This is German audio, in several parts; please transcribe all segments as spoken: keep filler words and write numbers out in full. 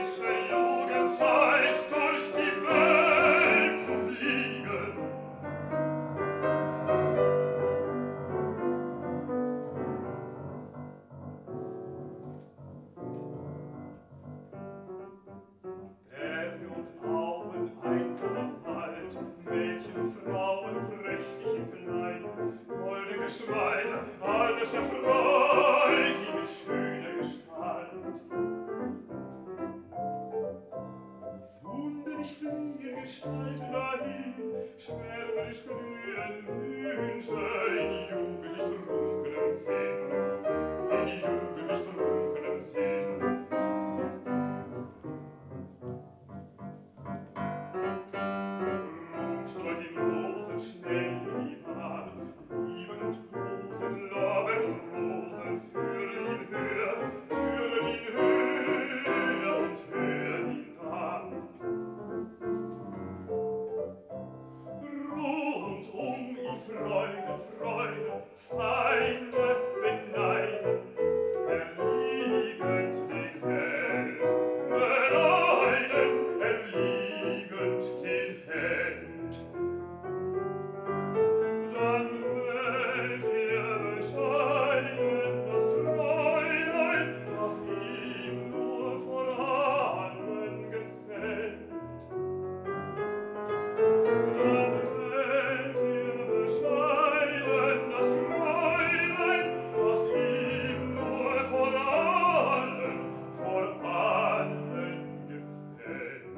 Alles erfreut die mit schöner Gestalt. Wunderlich fliehen Gestalten dahin, schwärmerisch glühen Wünsche in jugendlich trunkenem Sinn, in jugendlich trunkenem Sinn. Rom streut in Rosen schnell in die Bahn, Lieben und Posen, Lorbeer und Rosen führen ihn höher, führen ihn höher und hören ihn an. Rundum ihn Freude, Freude, Feinde beneiden, erliegend den Held, beneiden, erliegend den Held. Dann wählt er bescheiden das Fräulein, das ihm nur vor allen gefällt. Dann wählt er bescheiden das Fräulein, das ihm nur vor allen, vor allen gefällt.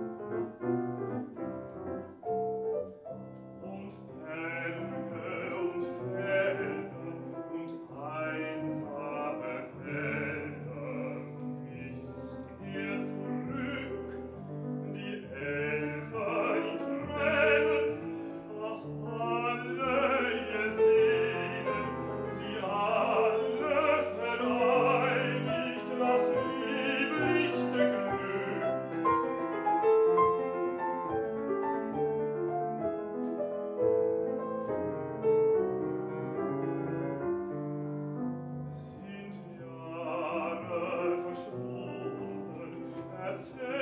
Und Berge und Felder und einsame Felder misst er zurück, die Eltern ihn Tränen, ach alle ihr Sehnen, sie alle vereinigt das lieblichste Glück. Sind Jahre verschwunden, erzählt